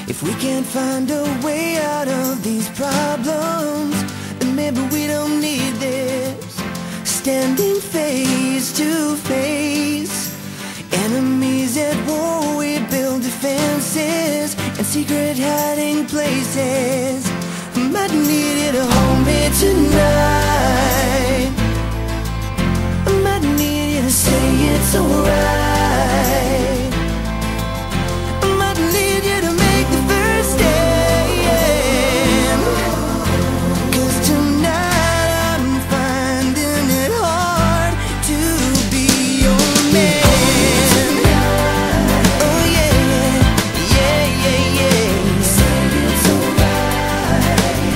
If we can't find a way out of these problems, then maybe we don't need this. Standing face to face, enemies at war, we build defenses and secret hiding places. Might need you to hold me tonight. I might need you to say it's alright. I might need you to make the first stand. 'Cause tonight I'm finding it hard to be your man. Oh yeah, yeah, yeah, yeah. Say it's alright.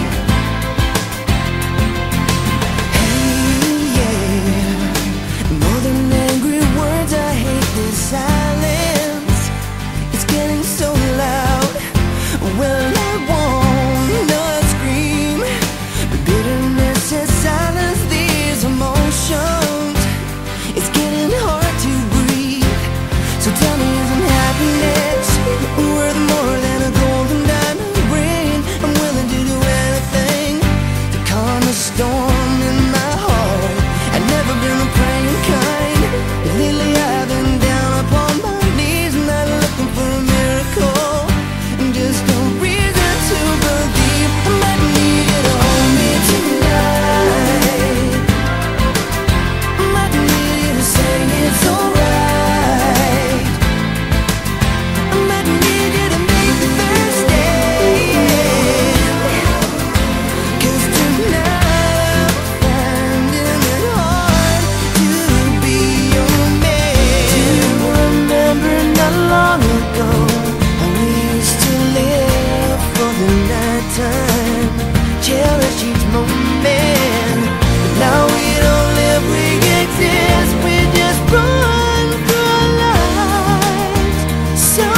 Hey, yeah. More than angry words, I hate this silence. It's getting so loud. Well, I won't not scream. The bitterness has silenced these emotions. It's getting hard to breathe. So tell me, isn't happiness worth more than a golden diamond ring? I'm willing to do anything to calm the storm in my heart. I've never been the praying kind, but lately I've been down upon my knees, not looking for a miracle, and just no reason to believe. I might need you to hold me tonight. I might need you to say it's alright. I might need you to make the first stand. 'Cause tonight I'm finding it hard to be your man. Do you remember not long ago how we used to live for the nighttime, cherish each moment? But now we don't live, we exist, we just run through our lives so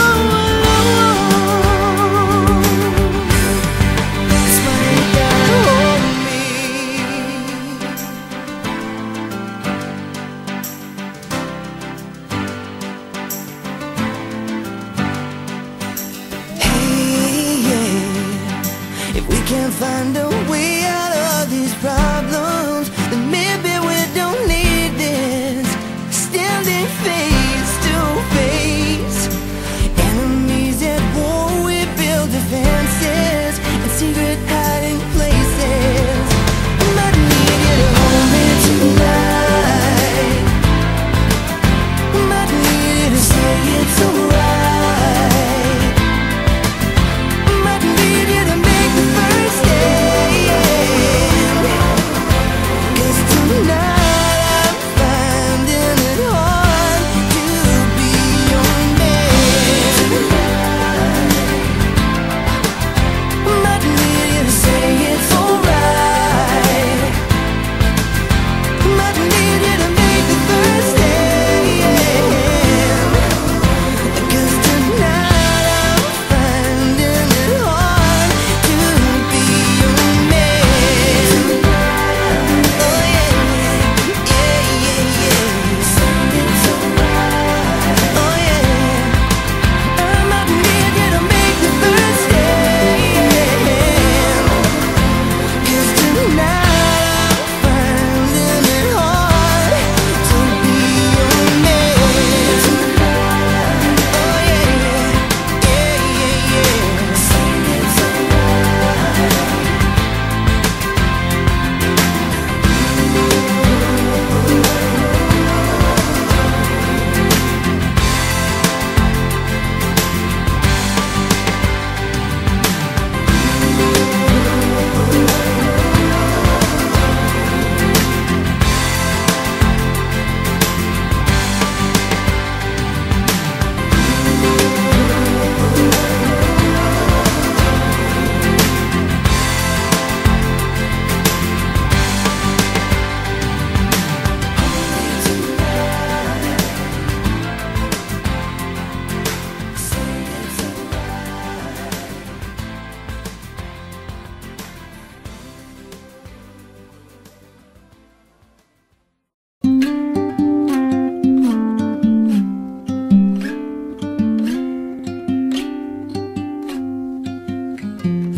alone. That's why you gotta hold me. Hey, yeah. If we can't find a way out of these problems, then maybe we don't need this. Standing face to face, enemies at war, we build defenses and secret hiding places. I might need you to hold me tonight. I might need you to say it's alright. I might need you to make the first step.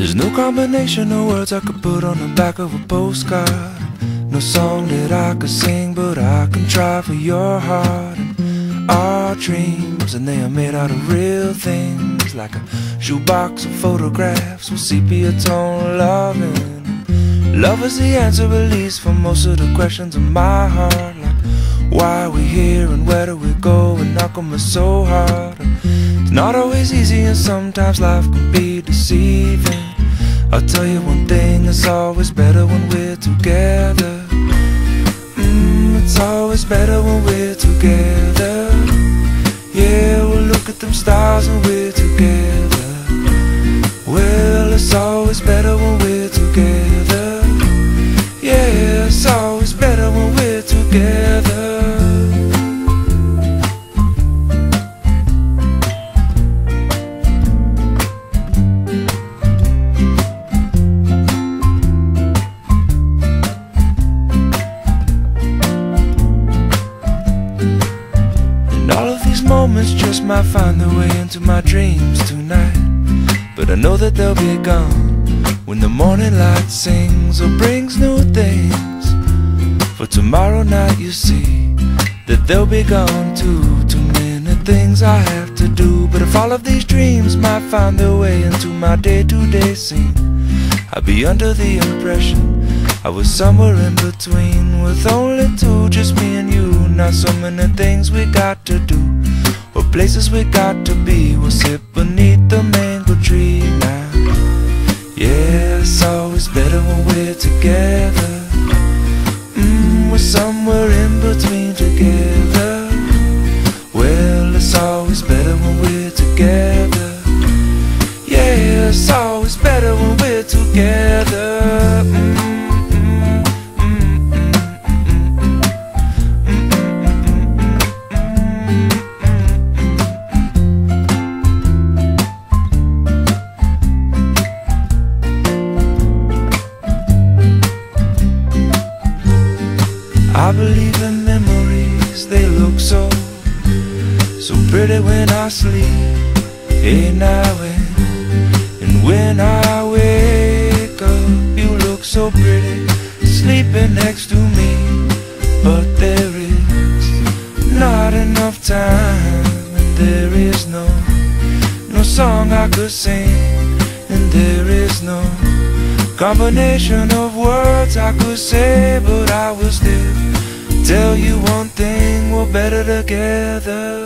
There's no combination of words I could put on the back of a postcard. No song that I could sing, but I can try for your heart. And our dreams, and they are made out of real things, like a shoebox of photographs with sepia tone loving. Love is the answer, at least for most of the questions in my heart, like why are we here and where do we go, and how come it's so hard. It's not always easy, and sometimes life can be deceiving. I'll tell you one thing, it's always better when we're together. It's always better when we're together. Yeah, we'll look at them stars when we're together. Well, it's always better when we're together. Yeah, it's always better when we're together. Moments just might find their way into my dreams tonight, but I know that they'll be gone when the morning light sings or brings new things. For tomorrow night you see that they'll be gone too. Too many things I have to do, but if all of these dreams might find their way into my day-to-day scene, I'd be under the impression I was somewhere in between, with only two, just me and you. Not so many things we got to do, or places we got to be. We'll sit beneath the mango tree now. Yeah, it's always better when we're together. We're somewhere in between together. Well, it's always better when we're together. Yeah, it's always better when we're together. I believe in memories, they look so pretty when I sleep. Hey now and when I wake up, you look so pretty sleeping next to me. But there is not enough time, and there is no song I could sing, and there is no combination of words I could say, but I will still tell you one thing, we're better together.